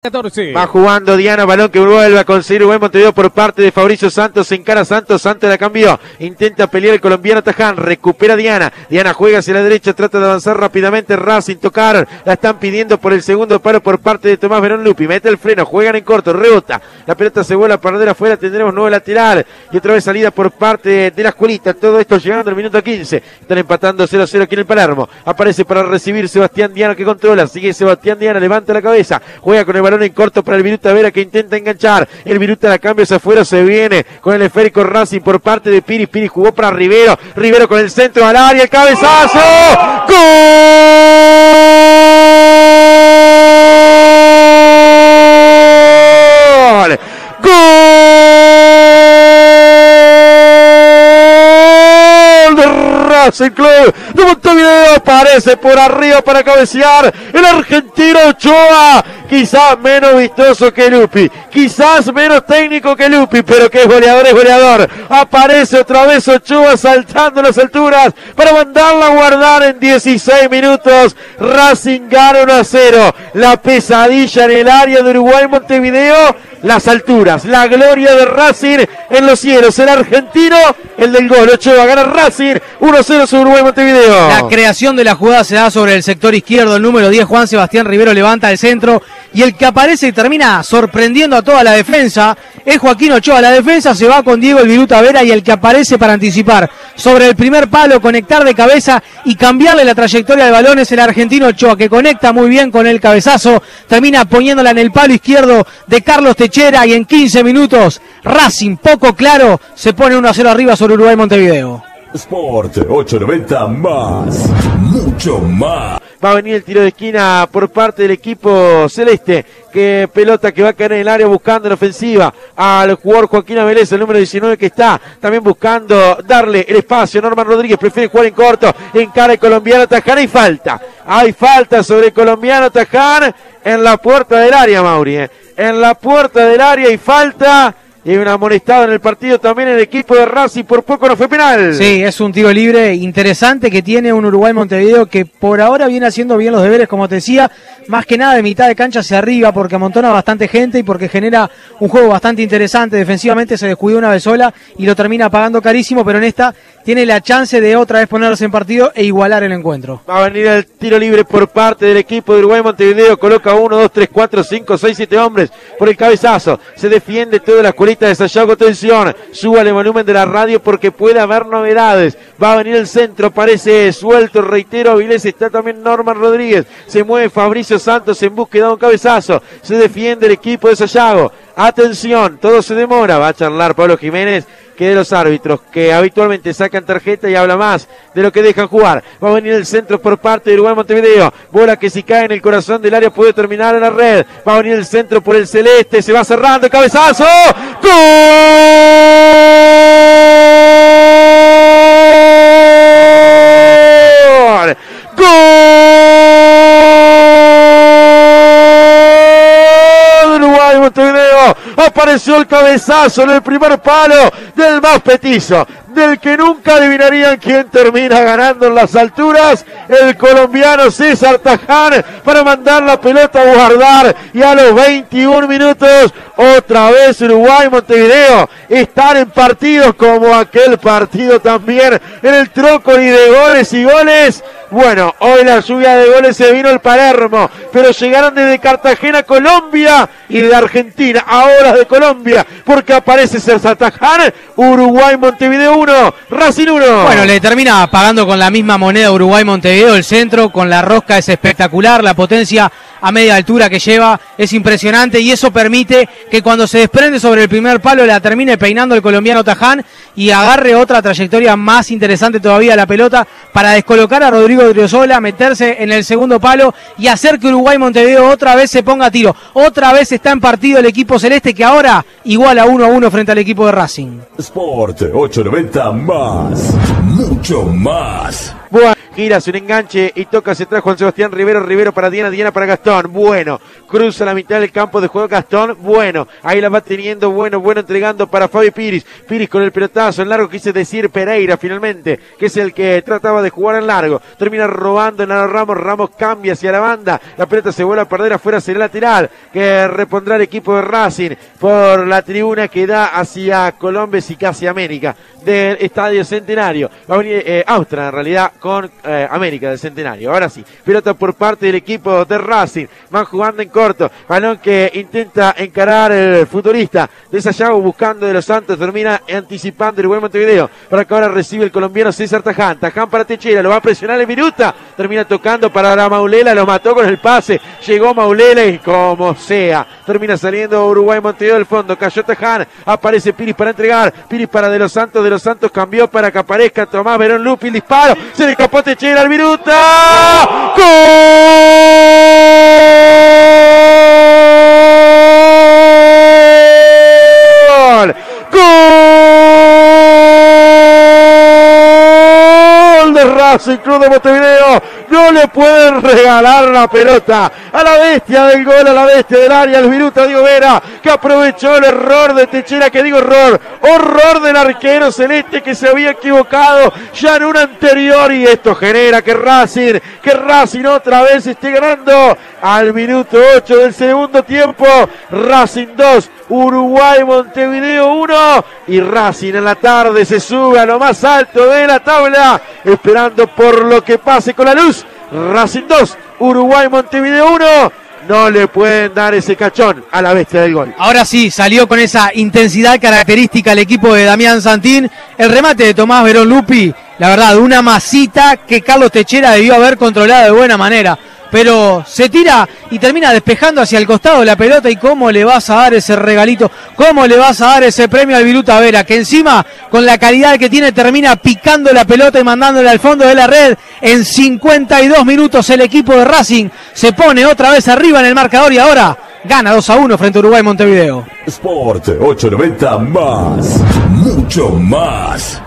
14. Va jugando Diana, balón que vuelve a conseguir Uruguay Montevideo por parte de Fabricio Santos. Encara Santos, Santos la cambió. Intenta pelear el colombiano Taján, recupera Diana. Diana juega hacia la derecha, trata de avanzar rápidamente. Racing tocar, la están pidiendo por el segundo palo por parte de Tomás Verón Lupi. Mete el freno, juegan en corto, rebota. La pelota se vuelve a perder afuera, tendremos nuevo lateral. Y otra vez salida por parte de la escuelita. Todo esto llegando al minuto 15. Están empatando 0-0 aquí en el Palermo. Aparece para recibir Sebastián Diana que controla. Sigue Sebastián Diana, levanta la cabeza. Juega con el balón en corto para el Viruta Vera que intenta enganchar. El Viruta la cambia hacia afuera, se viene con el esférico Racing por parte de Piri. Piri jugó para Rivero. Rivero con el centro al área, el cabezazo. ¡Gol! ¡Gol de Racing Club de Montevideo! Aparece por arriba para cabecear el argentino Ochoa. Quizás menos vistoso que Lupi, quizás menos técnico que Lupi, pero que es goleador. Aparece otra vez Ochoa saltando las alturas para mandarla a guardar en 16 minutos. Racing gana 1-0. La pesadilla en el área de Uruguay Montevideo, las alturas, la gloria de Racing en los cielos. El argentino, el del gol. Ochoa gana Racing 1-0 sobre Uruguay Montevideo. La creación de la jugada se da sobre el sector izquierdo. El número 10, Juan Sebastián Rivero, levanta el centro. Y el que aparece y termina sorprendiendo a toda la defensa es Joaquín Ochoa. La defensa se va con Diego el Viruta Vera y el que aparece para anticipar sobre el primer palo, conectar de cabeza y cambiarle la trayectoria del balón es el argentino Ochoa, que conecta muy bien con el cabezazo, termina poniéndola en el palo izquierdo de Carlos Techera y en 15 minutos Racing, poco claro, se pone 1-0 arriba sobre Uruguay Montevideo. Sport 890 más, mucho más. Va a venir el tiro de esquina por parte del equipo celeste. Que pelota que va a caer en el área buscando en ofensiva al jugador Joaquín Avilés, el número 19 que está también buscando darle el espacio. Norman Rodríguez prefiere jugar en corto. Encara el colombiano Taján. Hay falta sobre el colombiano Taján en la puerta del área, Mauri. En la puerta del área hay falta. Y una amonestada en el partido también el equipo de Racing, por poco no fue penal. Sí, es un tiro libre interesante que tiene un Uruguay Montevideo que por ahora viene haciendo bien los deberes, como te decía, más que nada de mitad de cancha hacia arriba, porque amontona bastante gente y porque genera un juego bastante interesante. Defensivamente se descuidó una vez sola y lo termina pagando carísimo, pero en esta tiene la chance de otra vez ponerse en partido e igualar el encuentro. Va a venir el tiro libre por parte del equipo de Uruguay Montevideo. Coloca 1, 2, 3, 4, 5, 6, 7 hombres por el cabezazo. Se defiende toda la escuelita de Sayago. Atención, suba el volumen de la radio porque puede haber novedades. Va a venir el centro, parece suelto, reitero, Avilés, está también Norman Rodríguez. Se mueve Fabricio Santos en búsqueda de un cabezazo. Se defiende el equipo de Sayago. Atención, todo se demora. Va a charlar Pablo Jiménez, que de los árbitros que habitualmente sacan tarjeta y habla más de lo que dejan jugar. Va a venir el centro por parte de Uruguay Montevideo. Bola que si cae en el corazón del área puede terminar en la red. Va a venir el centro por el celeste. Se va cerrando. Cabezazo. ¡Gol! Uruguay Montevideo. Apareció el cabezazo en el primer palo del más petizo, del que nunca adivinarían quién termina ganando en las alturas, el colombiano César Taján, para mandar la pelota a guardar. Y a los 21 minutos otra vez Uruguay Montevideo están en partidos como aquel partido también en el Trócoli de goles y goles. Bueno, hoy la lluvia de goles se vino al Palermo, pero llegaron desde Cartagena, Colombia, y de Argentina, ahora de Colombia, porque aparece César Taján. Uruguay Montevideo 1, Racing 1. Bueno, le termina pagando con la misma moneda Uruguay Montevideo. El centro con la rosca es espectacular, la potencia a media altura que lleva es impresionante y eso permite que cuando se desprende sobre el primer palo la termine peinando el colombiano Taján y agarre otra trayectoria más interesante todavía la pelota para descolocar a Rodrigo Odriozola, meterse en el segundo palo y hacer que Uruguay Montevideo otra vez se ponga a tiro. Otra vez está en partido el equipo celeste, que ahora iguala 1-1 frente al equipo de Racing. Sport 890 más, mucho más. Bueno, gira hacia un enganche y toca hacia atrás Juan Sebastián Rivero. Rivero para Diana, Diana para Gastón. Bueno, cruza la mitad del campo de juego Gastón. Bueno, ahí la va teniendo. Bueno, entregando para Fabi Piris. Piris con el pelotazo en largo, quise decir Pereira finalmente, que es el que trataba de jugar en largo. Termina robando en Ramos. Ramos cambia hacia la banda. La pelota se vuelve a perder afuera hacia el lateral, que repondrá el equipo de Racing por la tribuna que da hacia Colombes y casi América del Estadio Centenario. Va a venir Austria en realidad con América del Centenario. Ahora sí, pelota por parte del equipo de Racing. Van jugando en corto. Balón que intenta encarar el futurista de Sayago buscando de los Santos. Termina anticipando el buen Montevideo para que ahora recibe el colombiano César Taján. Taján para Techera, lo va a presionar el Viruta. Termina tocando para la Maulela, lo mató con el pase. Llegó Maulela y como sea. Termina saliendo Uruguay Montevideo del fondo. Cayó Taján. Aparece Piris para entregar. Piris para De los Santos. De los Santos cambió para que aparezca Tomás Verón Lupi. El disparo. Se le escapó Techera al Viruta. ¡Gol! ¡Gol de Racing Club de Montevideo! No le pueden regalar la pelota a la bestia del gol, a la bestia del área, el Viruta Diego Vera, que aprovechó el error de Techera, que digo horror del arquero celeste que se había equivocado ya en un anterior, y esto genera que Racing otra vez esté ganando al minuto 8 del segundo tiempo. Racing 2, Uruguay Montevideo 1, y Racing en la tarde se sube a lo más alto de la tabla, esperando por lo que pase con la luz. Racing 2, Uruguay Montevideo 1. No le pueden dar ese cachón a la bestia del gol. Ahora sí, salió con esa intensidad característica el equipo de Damián Santín. El remate de Tomás Verón Lupi, la verdad, una masita que Carlos Techera debió haber controlado de buena manera. Pero se tira y termina despejando hacia el costado de la pelota. ¿Y cómo le vas a dar ese regalito? ¿Cómo le vas a dar ese premio al Viruta Vera? Que encima, con la calidad que tiene, termina picando la pelota y mandándola al fondo de la red. En 52 minutos el equipo de Racing se pone otra vez arriba en el marcador y ahora gana 2-1 frente a Uruguay Montevideo. Sport 890 más, mucho más.